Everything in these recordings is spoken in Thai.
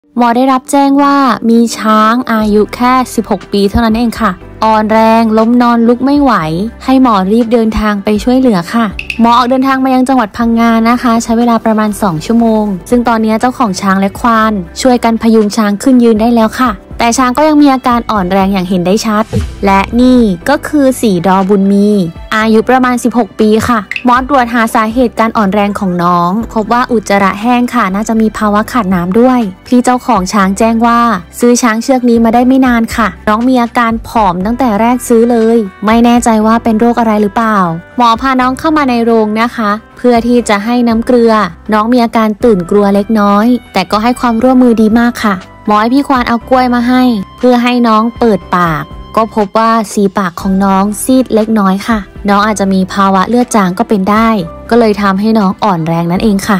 หมอได้รับแจ้งว่ามีช้างอายุแค่16 ปีเท่านั้นเองค่ะอ่อนแรงล้มนอนลุกไม่ไหวให้หมอรีบเดินทางไปช่วยเหลือค่ะหมอออกเดินทางมายังจังหวัดพังงานะคะใช้เวลาประมาณ2 ชั่วโมงซึ่งตอนนี้เจ้าของช้างและควานช่วยกันพยุงช้างขึ้นยืนได้แล้วค่ะแต่ช้างก็ยังมีอาการอ่อนแรงอย่างเห็นได้ชัดและนี่ก็คือสีดอบุญมีอายุประมาณ16 ปีค่ะหมอตรวจหาสาเหตุการอ่อนแรงของน้องพบว่าอุจจาระแห้งค่ะน่าจะมีภาวะขาดน้ำด้วยพี่เจ้าของช้างแจ้งว่าซื้อช้างเชือกนี้มาได้ไม่นานค่ะน้องมีอาการผอมตั้งแต่แรกซื้อเลยไม่แน่ใจว่าเป็นโรคอะไรหรือเปล่าหมอพาน้องเข้ามาในโรงนะคะเพื่อที่จะให้น้ำเกลือน้องมีอาการตื่นกลัวเล็กน้อยแต่ก็ให้ความร่วมมือดีมากค่ะหมอให้พี่ควานเอากล้วยมาให้เพื่อให้น้องเปิดปากก็พบว่าสีปากของน้องซีดเล็กน้อยค่ะน้องอาจจะมีภาวะเลือดจางก็เป็นได้ก็เลยทำให้น้องอ่อนแรงนั่นเองค่ะ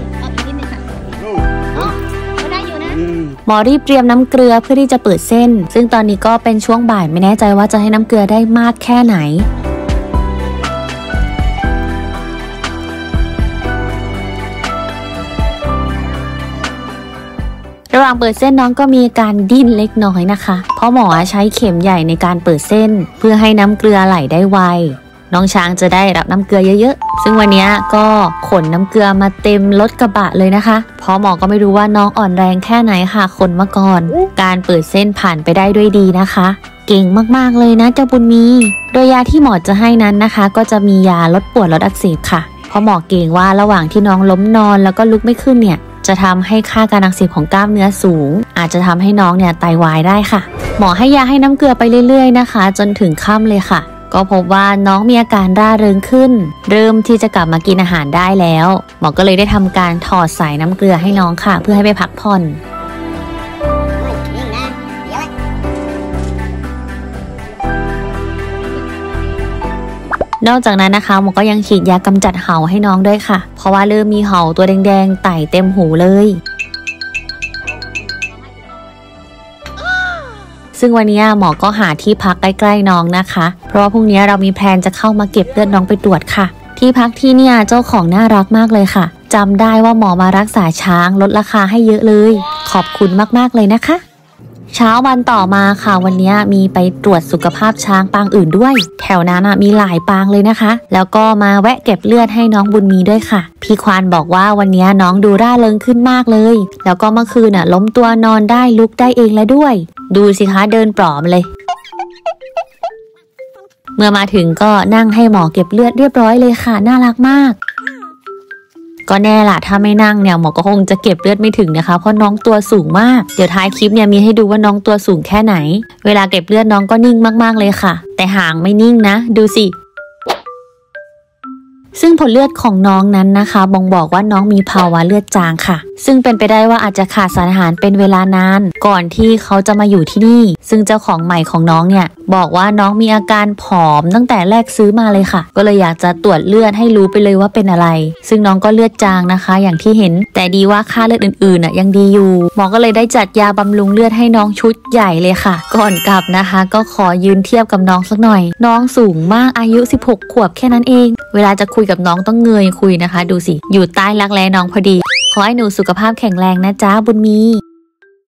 หมอรีบเตรียมน้ำเกลือเพื่อที่จะเปิดเส้นซึ่งตอนนี้ก็เป็นช่วงบ่ายไม่แน่ใจว่าจะให้น้ำเกลือได้มากแค่ไหนระหว่างเปิดเส้นน้องก็มีการดิ้นเล็กน้อยนะคะเพราะหมอใช้เข็มใหญ่ในการเปิดเส้นเพื่อให้น้ำเกลือไหลได้ไวน้องช้างจะได้รับน้ำเกลือเยอะๆซึ่งวันนี้ก็ขนน้ำเกลือมาเต็มรถกระบะเลยนะคะเพราะหมอก็ไม่รู้ว่าน้องอ่อนแรงแค่ไหนค่ะขนมาก่อนการเปิดเส้นผ่านไปได้ด้วยดีนะคะเก่งมากๆเลยนะเจ้าบุญมีโดยยาที่หมอจะให้นั้นนะคะก็จะมียาลดปวดลดอักเสบค่ะเพราะหมอเก่งว่าระหว่างที่น้องล้มนอนแล้วก็ลุกไม่ขึ้นเนี่ยจะทำให้ค่าการอักเสบของกล้ามเนื้อสูงอาจจะทำให้น้องเนี่ยไตวายได้ค่ะหมอให้ยาให้น้ำเกลือไปเรื่อยๆนะคะจนถึงค่ำเลยค่ะก็พบว่าน้องมีอาการร่าเริงขึ้นเริ่มที่จะกลับมากินอาหารได้แล้วหมอก็เลยได้ทำการถอดสายน้ำเกลือให้น้องค่ะเพื่อให้ไปพักผ่อนนอกจากนั้นนะคะหมอก็ยังฉีดยากำจัดเห่าให้น้องด้วยค่ะเพราะว่าเริ่มมีเห่าตัวแดงๆไต่เต็มหูเลยซึ่งวันนี้หมอก็หาที่พักใกล้ๆน้องนะคะเพราะว่าพรุ่งนี้เรามีแพลนจะเข้ามาเก็บเลือดน้องไปตรวจค่ะที่พักที่เนี่ยเจ้าของน่ารักมากเลยค่ะจำได้ว่าหมอมารักษาช้างลดราคาให้เยอะเลยขอบคุณมากๆเลยนะคะเช้าวันต่อมาค่ะวันนี้มีไปตรวจสุขภาพช้างปางอื่นด้วยแถวนั้นมีหลายปางเลยนะคะแล้วก็มาแวะเก็บเลือดให้น้องบุญมีด้วยค่ะพี่ควานบอกว่าวันนี้น้องดูร่าเริงขึ้นมากเลยแล้วก็เมื่อคืนล้มตัวนอนได้ลุกได้เองแล้วด้วยดูสิคะเดินปลอมเลยเมื่อมาถึงก็นั่งให้หมอเก็บเลือดเรียบร้อยเลยค่ะน่ารักมากก็แน่ล่ะถ้าไม่นั่งเนี่ยหมอก็คงจะเก็บเลือดไม่ถึงนะคะเพราะน้องตัวสูงมากเดี๋ยวท้ายคลิปเนี่ยมีให้ดูว่าน้องตัวสูงแค่ไหนเวลาเก็บเลือดน้องก็นิ่งมากๆเลยค่ะแต่หางไม่นิ่งนะดูสิซึ่งผลเลือดของน้องนั้นนะคะบ่งบอกว่าน้องมีภาวะเลือดจางค่ะซึ่งเป็นไปได้ว่าอาจจะขาดสารอาหารเป็นเวลานานก่อนที่เขาจะมาอยู่ที่นี่ซึ่งเจ้าของใหม่ของน้องเนี่ยบอกว่าน้องมีอาการผอมตั้งแต่แรกซื้อมาเลยค่ะก็เลยอยากจะตรวจเลือดให้รู้ไปเลยว่าเป็นอะไรซึ่งน้องก็เลือดจางนะคะอย่างที่เห็นแต่ดีว่าค่าเลือดอื่นๆยังดีอยู่หมอก็เลยได้จัดยาบำรุงเลือดให้น้องชุดใหญ่เลยค่ะก่อนกลับนะคะก็ขอยืนเทียบกับน้องสักหน่อยน้องสูงมากอายุ16 ขวบแค่นั้นเองเวลาจะคุยกับน้องต้องเงยคุยนะคะดูสิอยู่ใต้รักแร้น้องพอดีขอให้หนูสุขภาพแข็งแรงนะจ๊ะบุญมี